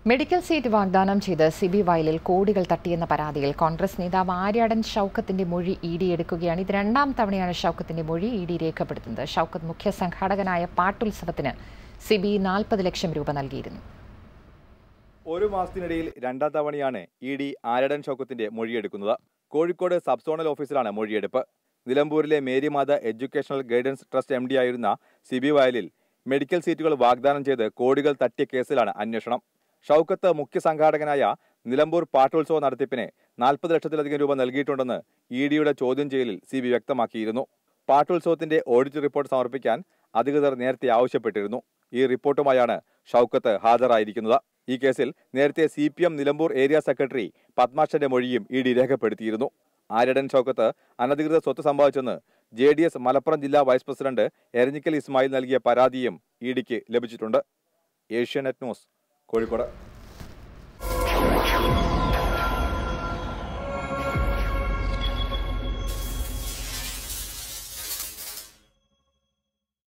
Medical seat വാഗ്ദാനം ചെയ്ത് സിബി വയലിൽ കോടികൾ തട്ടിയെന്ന പരാതിയിൽ കോൺഗ്രസ് നേതാവ് ആര്യാടൻ ഷൗക്കത്തിന്റെ മൊഴി ഇഡി എടുക്കുകയാണ്. ഇത് രണ്ടാം തവണയാണ് ഷൗക്കത്തിന്റെ മൊഴി ഇഡി രേഖപ്പെടുത്തുന്നത്. ഷൗക്കത്ത് മുഖ്യ സംഘാടകനായ പാട്ടുത്സവത്തിന് സിബി 40 ലക്ഷം രൂപ നൽകിയിരുന്നു. ഒരു മാസത്തിനിടയിൽ രണ്ടാം തവണയാണ് ഇഡി ആര്യാടൻ ഷൗക്കത്തിന്റെ മൊഴിയെടുക്കുന്നത്. കോഴിക്കോട് സബ് സോണൽ ഓഫീസിലാണ് മൊഴിയെടുപ്പ്. നിലമ്പൂരിലെ Marymatha educational guidance trust MD ആയിരുന്ന സിബി വയലിൽ മെഡിക്കൽ സീറ്റുകൾ വാഗ്ദാനം ചെയ്ത് കോടികൾ തട്ടിയ കേസിലാണ് അന്വേഷണം. ഷൗക്കത്ത് മുഖ്യ സംഘാടകനായ നിലമ്പൂർ പാട്ടുത്സവ നടത്തിപ്പിന് 40 ലക്ഷത്തിലധികം രൂപ നൽകിയിട്ടുണ്ടെന്ന് ഇഡിയുടെ ചോദ്യം ചെയ്യലിൽ സിബി വ്യക്തമാക്കിയിരുന്നു. പാട്ടുത്സവത്തിന്റെ ഓഡിറ്റ് റിപ്പോർട്ട് സമർപ്പിക്കാൻ അധികൃതർ നേരത്തെ ആവശ്യപ്പെട്ടിരുന്നു. ഈ റിപ്പോർട്ടുമായാണ് ഷൗക്കത്ത് ഹാജരായിരിക്കുന്നത്. ഈ കേസിൽ നേരത്തെ CPM നിലമ്പൂർ ഏരിയ സെക്രട്ടറി പത്മാക്ഷന്റെ മൊഴിയും ഇഡി രേഖപ്പെടുത്തിയിരുന്നു. ആര്യാടൻ ഷൗക്കത്ത് അനധികൃത സ്വത്ത് സമ്പാദിച്ചെന്ന് JDS മലപ്പുറം ജില്ലാ വൈസ് പ്രസിഡന്റ് എരഞ്ഞിക്കൽ ഇസ്മായിൽ നൽകിയ പരാതിയും ഇഡിക്ക് ലഭിച്ചിട്ടുണ്ട്. ഏഷ്യാനെറ്റ് ന്യൂസ്, കോഴിക്കോട്.